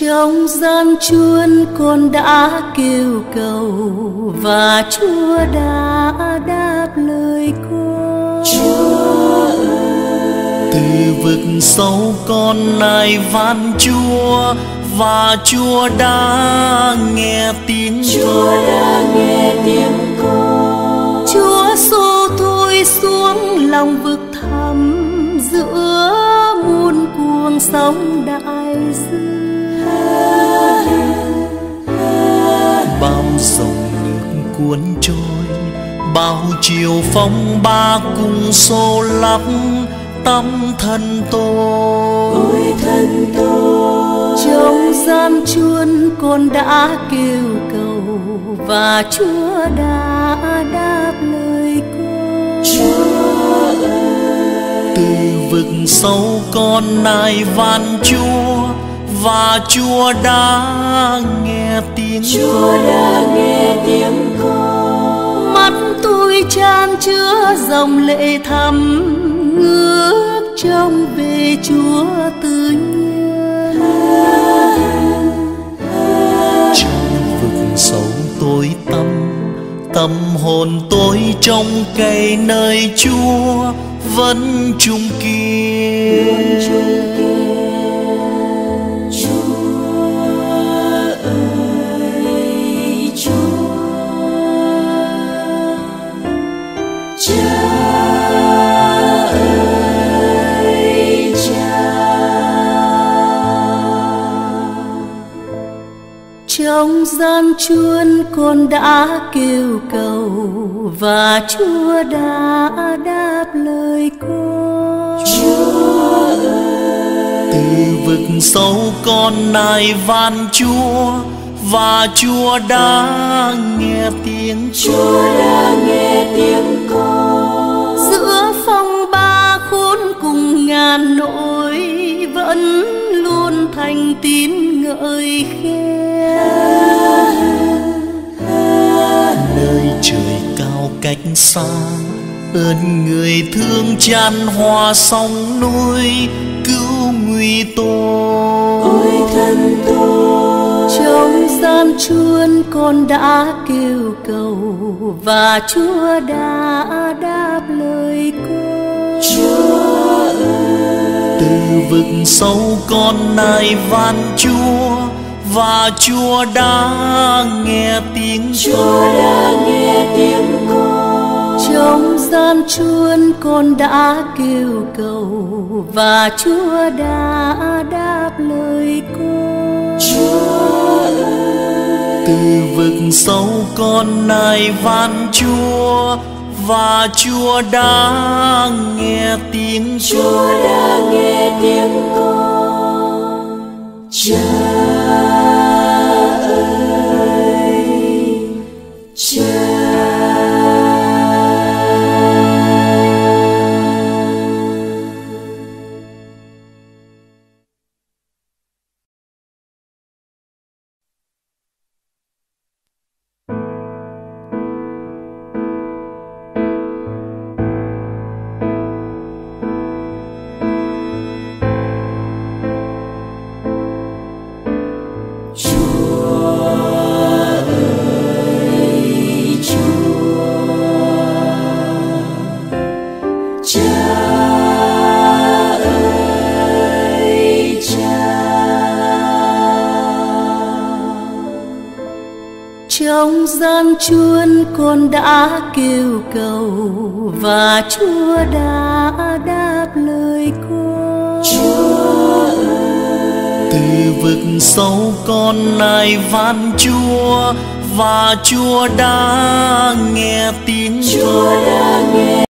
Trong gian truân con đã kêu cầu và Chúa đã đáp lời con. Chúa ơi, từ vực sâu con nài van Chúa và Chúa đã nghe tiếng Chúa đã nghe tiếng con. Chúa xô tôi xuống lòng vực thẳm giữa muôn cuồng sóng đại dương. Bao dòng nước cuốn trôi, bao chiều phong ba cùng xô lắc tâm thân tôi. Ôi thân tôi, Trong gian truân con đã kêu cầu và Chúa đã đáp lời con. Chúa ơi, Từ vực sâu con nài van Chúa và Chúa đã nghe tiếng Chúa đã nghe tiếng con. Mắt tôi chan chứa dòng lệ thắm, ngước trông về Chúa tự nhiên. Trong vực sâu tối tăm, tâm hồn tôi trong cây nơi Chúa vẫn chung kiên. Trong gian truân con đã kêu cầu và Chúa đã đáp lời con. Chúa ơi, Từ vực sâu con nài van Chúa và Chúa đã nghe tiếng Chúa đã nghe tiếng con. Giữa phong ba khốn cùng ngàn nỗi vẫn luôn thành tín ngợi khen. Nơi trời cao cách xa, ơn người thương chan hòa sông núi cứu nguy tôi. Ôi thân tôi, Trong gian truân con đã kêu cầu và Chúa đã đáp lời con. Chúa ơi, Từ vực sâu con nài van Chúa và Chúa đã nghe tiếng Chúa đã nghe tiếng con. Trong gian truân con đã kêu cầu và Chúa đã đáp lời con. Chúa ơi, Từ vực sâu con nài van Chúa và Chúa đã nghe tiếng Chúa đã nghe tiếng con. Cha ơi, Cha. Trong gian truân con đã kêu cầu và Chúa đã đáp lời con. Chúa ơi, Từ vực sâu con nài van Chúa và Chúa đã nghe tiếng Chúa đã nghe